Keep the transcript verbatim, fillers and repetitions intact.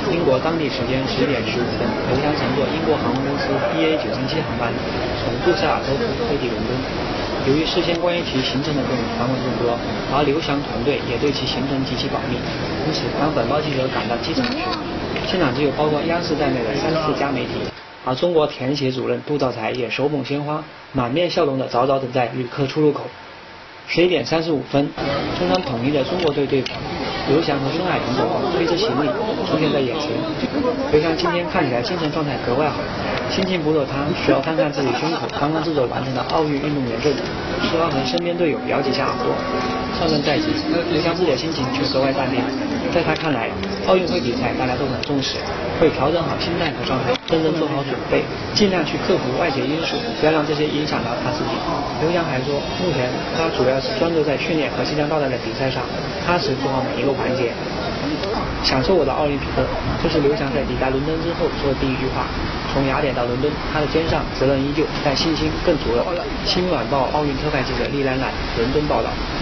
英国当地时间十点十五分，刘翔乘坐英国航空公司 B A 九三七航班从杜塞尔多夫飞抵伦敦。由于事先关于其行程的各种传闻众多，而刘翔团队也对其行程极其保密，因此当本报记者赶到机场时，现场只有包括央视在内的三四家媒体，而中国田协主任杜兆才也手捧鲜花，满面笑容的早早等在旅客出入口。十一点三十五分，中方统一的中国队队服，刘翔和孙海平等推着行李出现在眼前。刘翔今天看起来精神状态格外好，心情不弱他需要看看自己胸口刚刚制作完成的奥运运动员证，是要和身边队友聊几下耳朵。上阵在即，刘翔自己的心情却格外淡定。在他看来，奥运会比赛大家都很重视，会调整好心态和状态，认真做好准备，尽量去克服外界因素，不要让这些影响到他自己。刘翔还说，目前他主要是专注在训练和即将到来的比赛上，踏实做好每一个环节。享受我的奥林匹克，这是刘翔在抵达伦敦之后说的第一句话。从雅典到伦敦，他的肩上责任依旧，但信心更足了。新闻晚报奥运特派记者李兰兰伦敦报道。